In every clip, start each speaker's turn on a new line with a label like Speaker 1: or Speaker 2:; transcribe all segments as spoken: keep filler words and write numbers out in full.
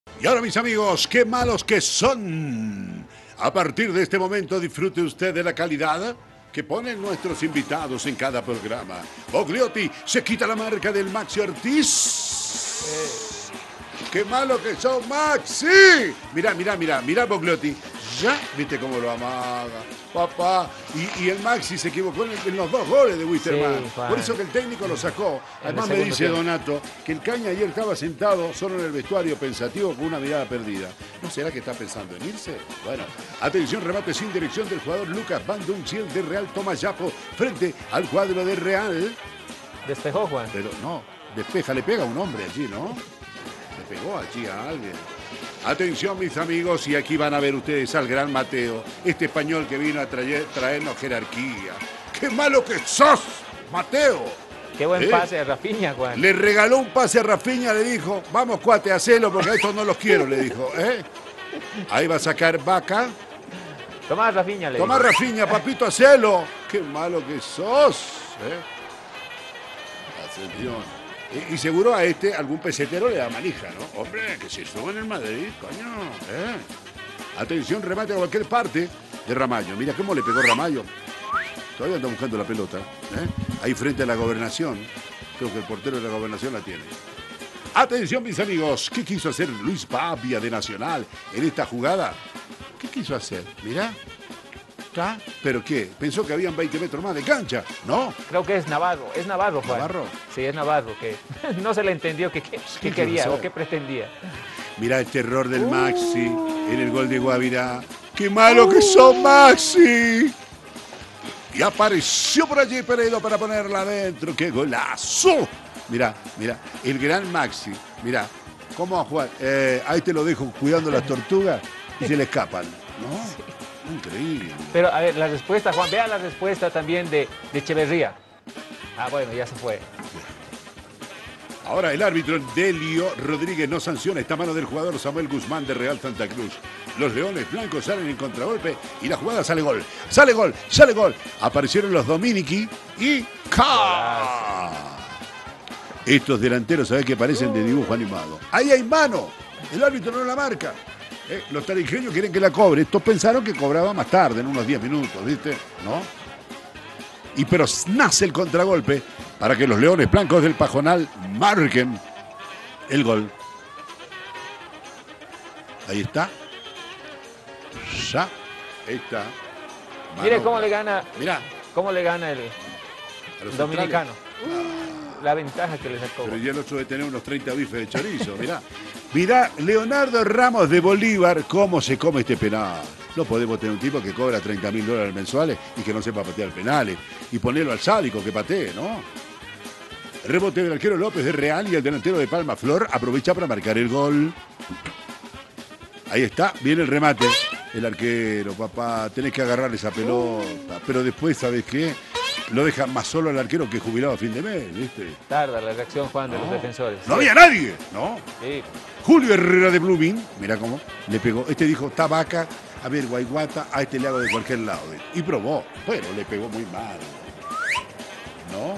Speaker 1: Y ahora, mis amigos, qué malos que son. A partir de este momento, disfrute usted de la calidad que ponen nuestros invitados en cada programa. Bogliotti se quita la marca del Maxi Ortiz. Eh. ¡Qué malo que son, Maxi! Mirá, mirá, mirá, mirá, Bogliotti. Ya, viste cómo lo amaga, papá. Y, y el Maxi se equivocó en, el, en los dos goles de Wisterman. Sí, por eso que el técnico lo sacó. Además me dice tiempo. Donato que el Caña ayer estaba sentado solo en el vestuario pensativo con una mirada perdida. ¿No será que está pensando en irse? Bueno, atención, remate sin dirección del jugador Lucas Van Dunciel de Real Tomás Yapo frente al cuadro de Real.
Speaker 2: Despejó, Juan.
Speaker 1: Pero no, despeja, le pega a un hombre allí, ¿no? Le pegó allí a alguien. Atención, mis amigos, y aquí van a ver ustedes al gran Mateo, este español que vino a traer, traernos jerarquía. ¡Qué malo que sos, Mateo!
Speaker 2: ¡Qué buen
Speaker 1: ¿Eh?
Speaker 2: pase a Rafinha, Juan!
Speaker 1: Le regaló un pase a Rafinha, le dijo, vamos, cuate, hacelo, porque a estos no los quiero, le dijo. ¿Eh? Ahí va a sacar Vaca.
Speaker 2: Tomás Rafinha, le
Speaker 1: Tomás
Speaker 2: dijo.
Speaker 1: Rafinha, papito, hacelo. ¡Qué malo que sos! ¿Eh? Atención. Y, y seguro a este algún pesetero le da manija, ¿no? Hombre, que se suba en el Madrid, coño. ¿Eh? Atención, remate a cualquier parte de Ramallo. Mira cómo le pegó Ramallo. Todavía anda buscando la pelota. ¿Eh? Ahí frente a la Gobernación. Creo que el portero de la Gobernación la tiene. Atención, mis amigos. ¿Qué quiso hacer Luis Pavia de Nacional en esta jugada? ¿Qué quiso hacer? Mirá. ¿Está? ¿Pero qué? ¿Pensó que habían veinte metros más de cancha? ¿No?
Speaker 2: Creo que es Navarro. Es Navarro, Juan.
Speaker 1: ¿Navarro?
Speaker 2: Sí, es Navarro. Que no se le entendió qué que, que quería o qué pretendía.
Speaker 1: Mirá este error del Maxi uh. en el gol de Guavirá. ¡Qué malo uh. que son, Maxi! Y apareció por allí Peredo para ponerla adentro. ¡Qué golazo! Mirá, mirá, el gran Maxi. Mirá, ¿cómo va a jugar? Eh, ahí te lo dejo cuidando las tortugas y se le escapan, ¿no? Sí. Increíble.
Speaker 2: Pero, a ver, la respuesta, Juan, vea la respuesta también de, de Echeverría. Ah, bueno, ya se fue.
Speaker 1: Ahora el árbitro Delio Rodríguez no sanciona esta mano del jugador Samuel Guzmán de Real Santa Cruz. Los Leones Blancos salen en contragolpe y la jugada sale gol. Sale gol, sale gol. Aparecieron los Dominici y ¡ca! Estos delanteros, ¿sabés qué parecen de dibujo animado? Ahí hay mano. El árbitro no la marca. Eh, los tarijeños quieren que la cobre. Estos pensaron que cobraba más tarde, en unos diez minutos, ¿viste? ¿No? Y pero nace el contragolpe para que los Leones Blancos del Pajonal marquen el gol. Ahí está. Ya está. Mano.
Speaker 2: Mire cómo le gana.
Speaker 1: Mirá.
Speaker 2: Cómo le gana el dominicano. Uh, la ventaja que le sacó.
Speaker 1: Pero ya el otro de tener unos treinta bifes de chorizo, mirá. Mirá, Leonardo Ramos de Bolívar, cómo se come este penal. No podemos tener un tipo que cobra treinta mil dólares mensuales y que no sepa patear penales. Y ponerlo al sádico que patee, ¿no? Rebote del arquero López de Real y el delantero de Palma Flor aprovecha para marcar el gol. Ahí está, viene el remate. El arquero, papá, tenés que agarrar esa pelota. Pero después, ¿sabés qué? Lo dejan más solo al arquero que jubilado a fin de mes, ¿viste?
Speaker 2: Tarda la reacción, Juan, de no, los defensores.
Speaker 1: No sí. había nadie, ¿no?
Speaker 2: Sí.
Speaker 1: Julio Herrera de Blooming, mirá cómo le pegó. Este dijo, tabaca, a ver, guayguata, a este le hago de cualquier lado. Y probó, pero le pegó muy mal. ¿No?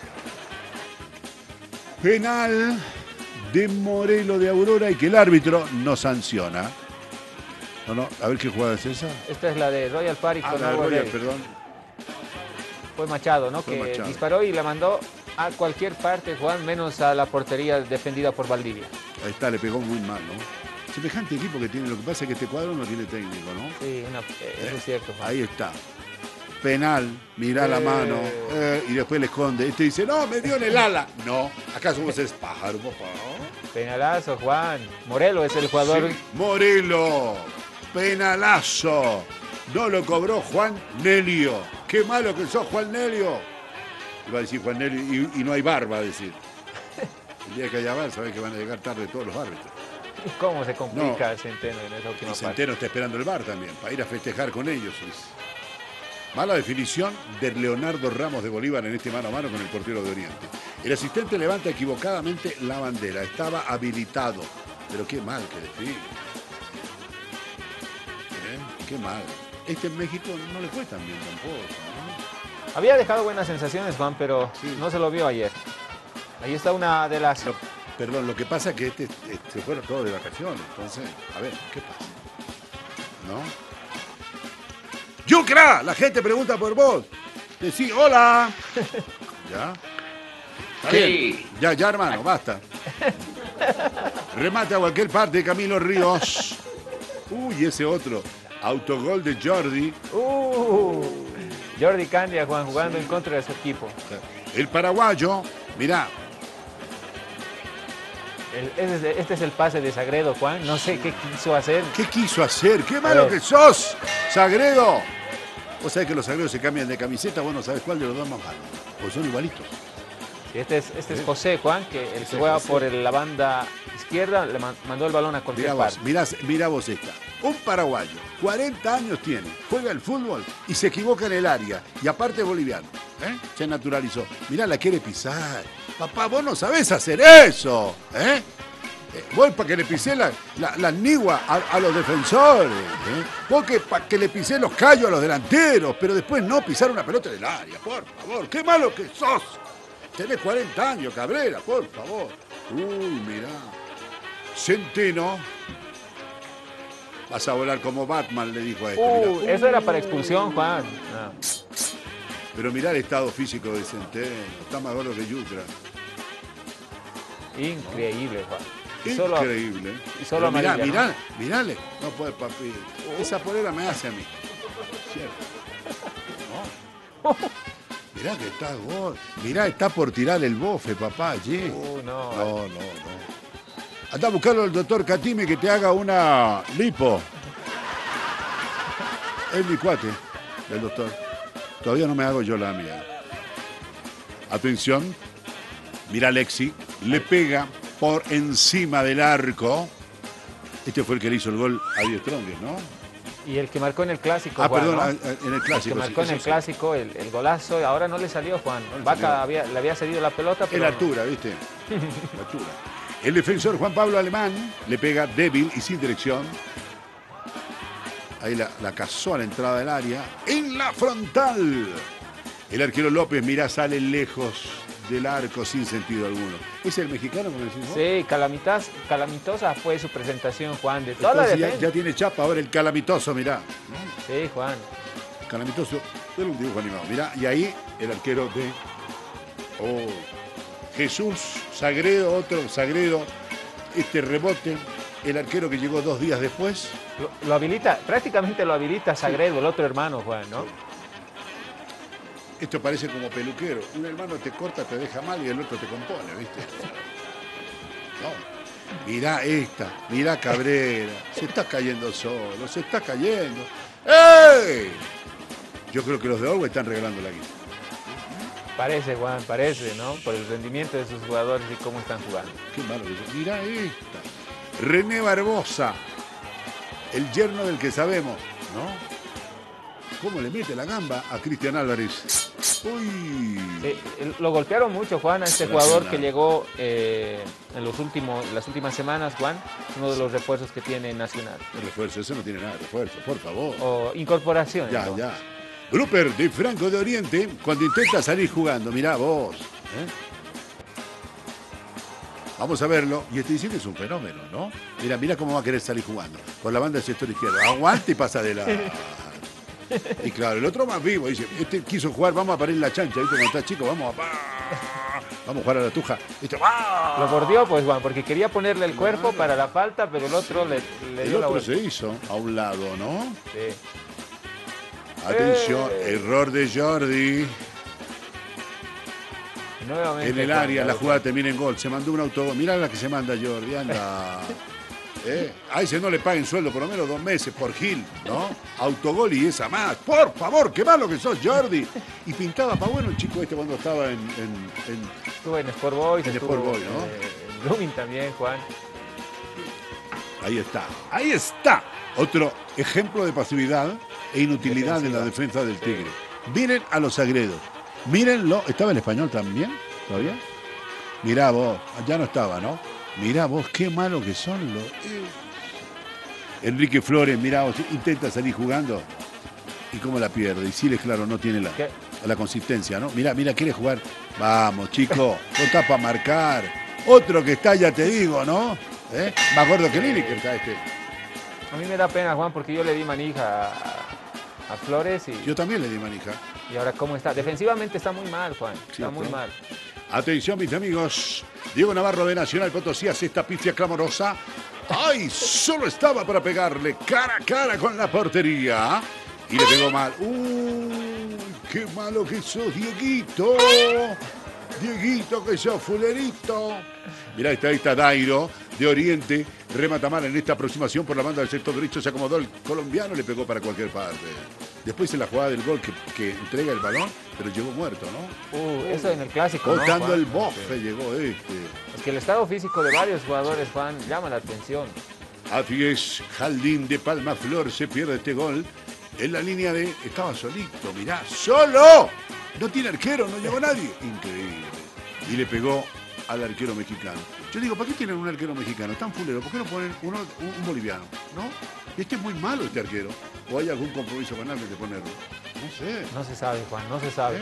Speaker 1: Penal de Morelo de Aurora y que el árbitro no sanciona. No, no, a ver qué jugada es esa.
Speaker 2: Esta es la de Royal Party
Speaker 1: ah,
Speaker 2: con
Speaker 1: la de Royal, perdón.
Speaker 2: Fue Machado, ¿no? Fue que Machado. Disparó y la mandó a cualquier parte, Juan, menos a la portería defendida por Valdivia.
Speaker 1: Ahí está, le pegó muy mal, ¿no? Semejante equipo que tiene, lo que pasa es que este cuadro no tiene técnico, ¿no?
Speaker 2: Sí, una, eh, eso es cierto, Juan.
Speaker 1: Ahí está. Penal, mirá eh... la mano, eh, y después le esconde. Este dice, no, me dio en el ala. No, ¿acaso vos eres pájaro, papá?
Speaker 2: Penalazo, Juan. Morelo es el jugador.
Speaker 1: Sí, Morelo, penalazo. No lo cobró Juan Nelio. Qué malo que sos, Juan Nelio. Iba a decir Juan Nelio y, y no hay bar, va a decir. El día que haya bar, sabés que van a llegar tarde todos los árbitros.
Speaker 2: ¿Cómo se complica no. el Centeno en esa última
Speaker 1: parte? El Centeno está esperando el bar también, para ir a festejar con ellos. Mala definición de Leonardo Ramos de Bolívar en este mano a mano con el portero de Oriente. El asistente levanta equivocadamente la bandera. Estaba habilitado. Pero qué mal que define. ¿Eh? Qué mal. Este en México no le fue tan bien tampoco, ¿no?
Speaker 2: Había dejado buenas sensaciones, Juan, pero sí. no se lo vio ayer. Ahí está una de las...
Speaker 1: No, perdón, lo que pasa es que este se fueron todos de vacaciones. Entonces, a ver, ¿qué pasa? ¿No? ¡Yucra! La gente pregunta por vos. Decí, hola. ¿Ya? ¿Está
Speaker 2: sí.
Speaker 1: bien? Ya, ya, hermano, basta. Remate a cualquier parte, Camilo Ríos. Uy, ese otro. Autogol de Jordi.
Speaker 2: Uh, Jordi Candia, Juan, jugando sí. en contra de su equipo.
Speaker 1: El paraguayo, mirá.
Speaker 2: El, este, este es el pase de Sagredo, Juan. No sé qué quiso hacer.
Speaker 1: ¿Qué quiso hacer? ¡Qué malo que sos, Sagredo! Vos sabés que los Sagredos se cambian de camiseta, vos no sabés cuál de los dos más malo. Pues son igualitos.
Speaker 2: Este es, este es José, Juan, que el que juega José. por el, la banda izquierda le mandó el balón a cualquier
Speaker 1: mirá
Speaker 2: parte.
Speaker 1: Vos, mirá, mirá vos esta. Un paraguayo, cuarenta años tiene, juega el fútbol y se equivoca en el área. Y aparte es boliviano. ¿eh? Se naturalizó. Mirá, la quiere pisar. Papá, vos no sabés hacer eso. ¿eh? Vos para que le pisé la, la, la nigua a, a los defensores. ¿eh? Vos que para que le pisé los callos a los delanteros. Pero después no pisar una pelota en el área. Por favor, qué malo que sos. Tenés cuarenta años, Cabrera, por favor. Uy, mirá. Centeno. Vas a volar como Batman, le dijo a este.
Speaker 2: Uh, eso era para expulsión, Juan. No.
Speaker 1: Pero mirá el estado físico de Centeno. Está más gordo que Yucra.
Speaker 2: Increíble, Juan.
Speaker 1: Y Increíble.
Speaker 2: Solo, y solo
Speaker 1: mirá,
Speaker 2: amarilla,
Speaker 1: mirá,
Speaker 2: ¿no?
Speaker 1: mirale. No puede, papi. Esa polera me hace a mí. Cierto. No. Mirá que está gordo. Mirá, está por tirar el bofe, papá, allí.
Speaker 2: Uh, no.
Speaker 1: No, no, no. Anda a buscarlo al doctor Catime que te haga una lipo. Es mi cuate, el doctor. Todavía no me hago yo la mía. Atención. Mira Alexi. Le pega por encima del arco. Este fue el que le hizo el gol a Die Strongest, ¿no?
Speaker 2: Y el que marcó en el clásico,
Speaker 1: Ah,
Speaker 2: Juan,
Speaker 1: perdón,
Speaker 2: ¿no?
Speaker 1: en el clásico.
Speaker 2: El que marcó
Speaker 1: sí,
Speaker 2: en el
Speaker 1: sí.
Speaker 2: clásico el, el golazo, ahora no le salió, Juan. El Vaca había, le había cedido la pelota, pero...
Speaker 1: En la altura, ¿viste? La altura. El defensor Juan Pablo Alemán le pega débil y sin dirección. Ahí la, la cazó a la entrada del área. En la frontal. El arquero López, mirá, sale lejos del arco sin sentido alguno. ¿Es el mexicano, como decís vos?
Speaker 2: Sí, Calamitas, calamitosa fue su presentación, Juan. De toda
Speaker 1: Entonces,
Speaker 2: la
Speaker 1: ya, ya tiene chapa ahora el calamitoso, mirá.
Speaker 2: Sí, Juan.
Speaker 1: Calamitoso, era un dibujo animado. Mirá, y ahí el arquero de... Oh, Jesús Sagredo, otro Sagredo, este rebote, el arquero que llegó dos días después.
Speaker 2: Lo, lo habilita, prácticamente lo habilita Sagredo, sí. El otro hermano, Juan, ¿no? Sí.
Speaker 1: Esto parece como peluquero. Un hermano te corta, te deja mal y el otro te compone, ¿viste? No. Mirá esta, mirá Cabrera. Se está cayendo solo, se está cayendo. ¡Ey! Yo creo que los de Orwell están regalando la guita.
Speaker 2: Parece, Juan, parece, ¿no? Por el rendimiento de sus jugadores y cómo están jugando.
Speaker 1: Qué malo que es. Mirá esta. René Barbosa, el yerno del que sabemos, ¿no? ¿Cómo le mete la gamba a Cristian Álvarez? Uy.
Speaker 2: Sí, lo golpearon mucho, Juan, a este jugador que llegó eh, en los últimos, las últimas semanas, Juan, uno de los refuerzos que tiene Nacional.
Speaker 1: El refuerzo, eso no tiene nada de refuerzo, por favor.
Speaker 2: O incorporación.
Speaker 1: Ya,
Speaker 2: entonces.
Speaker 1: ya. Blooper de Franco de Oriente cuando intenta salir jugando. Mirá vos. ¿eh? Vamos a verlo. Y este dice que es un fenómeno, ¿no? Mira, mira cómo va a querer salir jugando. Por la banda del sector izquierdo. Aguante y pasa de la... Y claro, el otro más vivo. Dice, este quiso jugar, vamos a parar la chancha. ¿Viste? Cuando está chico, vamos a... Vamos a jugar a la tuja. ¿Viste?
Speaker 2: Lo bordeó, pues, Juan, porque quería ponerle el cuerpo para la falta, pero el otro le, le dio
Speaker 1: el
Speaker 2: la
Speaker 1: otro
Speaker 2: vuelta.
Speaker 1: se hizo a un lado, ¿no?
Speaker 2: Sí.
Speaker 1: Atención,
Speaker 2: Eh.
Speaker 1: error de Jordi.
Speaker 2: Nuevamente,
Speaker 1: En el
Speaker 2: Juan,
Speaker 1: área, la
Speaker 2: Juan.
Speaker 1: jugada termina en gol. Se mandó un autogol. Mirá la que se manda Jordi, anda. ¿Eh? A ese no le paguen sueldo por lo menos dos meses por Gil, ¿no? Autogol y esa más. Por favor, qué malo que sos, Jordi. Y pintaba para bueno el chico este cuando estaba en... en, en...
Speaker 2: Estuvo en Sport Boys,
Speaker 1: En
Speaker 2: estuvo
Speaker 1: Sport Boys, ¿no?
Speaker 2: eh, en Blooming también, Juan.
Speaker 1: Ahí está, ahí está. Otro ejemplo de pasividad e inutilidad en la defensa del Tigre. Miren a los Sagredos. Mírenlo. ¿Estaba en español también? ¿Todavía? Mirá vos. Ya no estaba, ¿no? Mirá vos, qué malo que son los... Enrique Flores, mirá vos, intenta salir jugando y cómo la pierde. Y Siles, claro, no tiene la, la consistencia, ¿no? Mirá, mirá, quiere jugar. Vamos, chico, vos estás para marcar. Otro que está, ya te digo, ¿no? ¿Eh? Más gordo que Lineker está este.
Speaker 2: A mí me da pena, Juan, porque yo le di manija a, a Flores y...
Speaker 1: Yo también le di manija.
Speaker 2: Y ahora, ¿cómo está? Defensivamente está muy mal, Juan. Está
Speaker 1: ¿Cierto?
Speaker 2: muy mal.
Speaker 1: Atención, mis amigos. Diego Navarro de Nacional Potosí hace esta pifia clamorosa. ¡Ay! Solo estaba para pegarle cara a cara con la portería. Y le pegó mal. ¡Uy! ¡Qué malo que sos, Dieguito! Dieguito, que sos fulerito. Mirá, está, ahí está Dairo de Oriente. Remata mal en esta aproximación por la banda del sector derecho. Se acomodó el colombiano, le pegó para cualquier parte. Después en la jugada del gol que, que entrega el balón, pero llegó muerto, ¿no?
Speaker 2: Uh, eso en el clásico, ¿no,
Speaker 1: Botando
Speaker 2: Juan?
Speaker 1: el bofe llegó este.
Speaker 2: Es que el estado físico de varios jugadores, Juan, llama la atención.
Speaker 1: Así es, Jaldín de Palma Flor se pierde este gol. En la línea de... Estaba solito, mirá, ¡solo! No tiene arquero, no llegó nadie. Increíble. Y le pegó al arquero mexicano. Yo digo, ¿para qué tienen un arquero mexicano tan fulero? ¿Por qué no ponen uno, un, un boliviano? ¿No? Este es muy malo, este arquero. ¿O hay algún compromiso con alguien de ponerlo? No sé.
Speaker 2: No se sabe, Juan, no se sabe.
Speaker 1: ¿Eh?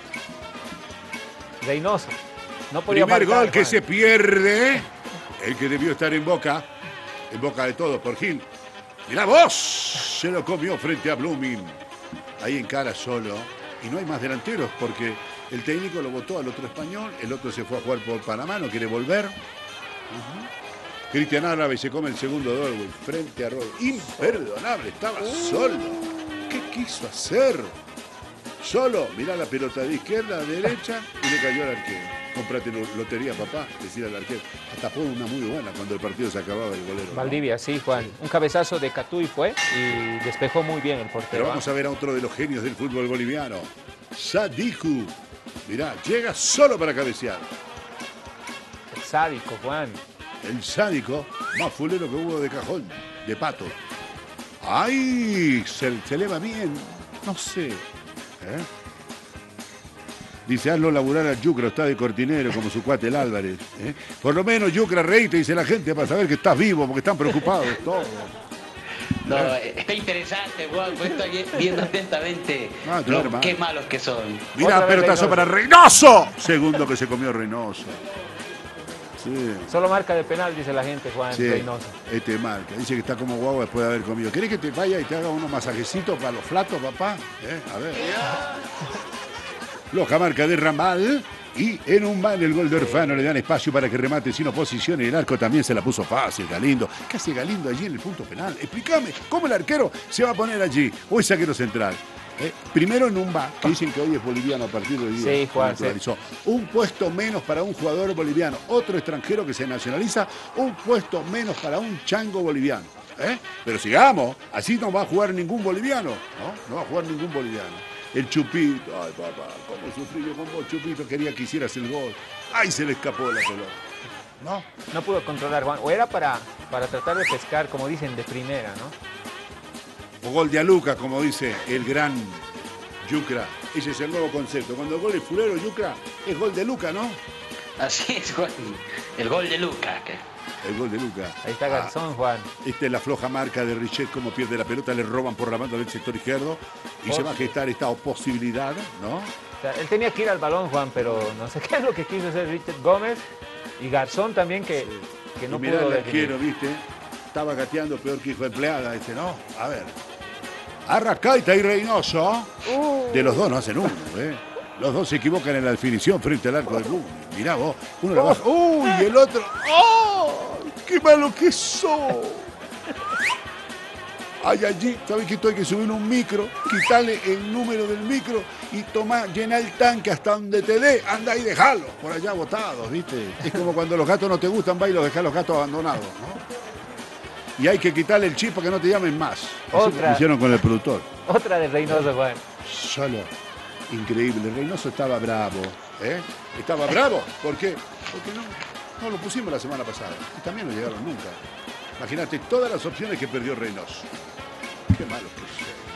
Speaker 2: Reynoso. No podía
Speaker 1: Primer
Speaker 2: marcar,
Speaker 1: gol que
Speaker 2: Juan.
Speaker 1: se pierde. El que debió estar en Boca. En Boca de todos por Gil. Mirá vos. Se lo comió frente a Blooming. Ahí en cara solo. Y no hay más delanteros porque el técnico lo votó al otro español. El otro se fue a jugar por Panamá. No quiere volver. Uh-huh. Cristian Árabe se come el segundo gol frente a Rod. Imperdonable. Estaba solo. ¿Qué quiso hacer? Solo. Mirá la pelota de izquierda a derecha y le cayó al arquero. Cómprate lotería, papá, decía al arquero. Hasta fue una muy buena cuando el partido se acababa el golero.
Speaker 2: Valdivia,
Speaker 1: ¿no?
Speaker 2: sí, Juan. Un cabezazo de Catuy fue y despejó muy bien el portero.
Speaker 1: Pero vamos a ver a otro de los genios del fútbol boliviano. Sadiku. Mirá, llega solo para cabecear.
Speaker 2: El sádico, Juan.
Speaker 1: El sádico más fulero que hubo de cajón, de pato. ¡Ay! Se, se eleva bien. No sé. ¿Eh? Dice, hazlo laburar al Yucra, está de cortinero como su cuate el Álvarez. ¿eh? Por lo menos Yucra reíte, dice la gente, para saber que estás vivo, porque están preocupados todos.
Speaker 3: No, está interesante, Juan, pues estoy viendo atentamente
Speaker 1: Ah,
Speaker 3: lo,
Speaker 1: claro,
Speaker 3: qué malos que son.
Speaker 1: Mira, pelotazo para Reynoso. Segundo que se comió Reynoso. Sí.
Speaker 2: Solo marca de penal, dice la gente, Juan
Speaker 1: Sí,
Speaker 2: Reynoso.
Speaker 1: este marca. Dice que está como guagua después de haber comido. ¿Querés que te vaya y te haga unos masajecitos para los flatos, papá? ¿Eh? A ver. Loja marca de Ramal. Y en un mal el gol de Orfano le dan espacio para que remate sin oposición y el arco también se la puso fácil, Galindo. ¿Qué hace Galindo allí en el punto penal? Explícame, ¿cómo el arquero se va a poner allí? O es saquero central. Eh, primero en un B A, que dicen que hoy es boliviano a partir de hoy día.
Speaker 2: Sí, Juan, sí.
Speaker 1: Un puesto menos para un jugador boliviano. Otro extranjero que se nacionaliza, un puesto menos para un chango boliviano. ¿Eh? Pero sigamos, así no va a jugar ningún boliviano. No, no va a jugar ningún boliviano. El Chupito, ay papá, cómo sufrí yo con vos, Chupito, quería que hicieras el gol. Ay, se le escapó la pelota. No.
Speaker 2: No pudo controlar, Juan. O era para, para tratar de pescar, como dicen, de primera, ¿no?
Speaker 1: O gol de Aluca, como dice el gran Yucra. Ese es el nuevo concepto. Cuando el gol es fulero, Yucra, es gol de Luca, ¿no?
Speaker 3: Así es, Juan. El gol de Luca.
Speaker 1: El gol de Luca.
Speaker 2: Ahí está Garzón, ah, Juan.
Speaker 1: Esta es la floja marca de Richet, como pierde la pelota, le roban por la banda del sector izquierdo y oh. se va a gestar esta posibilidad, ¿no?
Speaker 2: O sea, él tenía que ir al balón, Juan, pero no sé qué es lo que quiso hacer Richet Gómez y Garzón también que, sí. que no
Speaker 1: y mirá
Speaker 2: pudo
Speaker 1: el arquero, ¿viste? Estaba gateando peor que hijo de empleada, este, ¿no? A ver. Arrascaita y Reynoso. Uh. De los dos no hacen uno, ¿eh? Los dos se equivocan en la definición frente al arco del Blooming. Mirá vos, uno oh. la baja. ¡Uy! Y el otro. ¡Oh! ¡Qué malo que sos! Hay allí, ¿sabes que esto hay que subir un micro? Quitarle el número del micro y tomar, llenar el tanque hasta donde te dé. Anda y dejalo. Por allá botados, ¿viste? Es como cuando los gatos no te gustan, va y los dejás los gatos abandonados, ¿no? Y hay que quitarle el chip para que no te llamen más. Así lo hicieron con el productor.
Speaker 2: Otra de Reynoso, Juan.
Speaker 1: Solo. Increíble. Reynoso estaba bravo. ¿eh? Estaba bravo. ¿Por qué? Porque no, no lo pusimos la semana pasada. Y también no llegaron nunca. Imagínate todas las opciones que perdió Reynoso. Qué malo que es.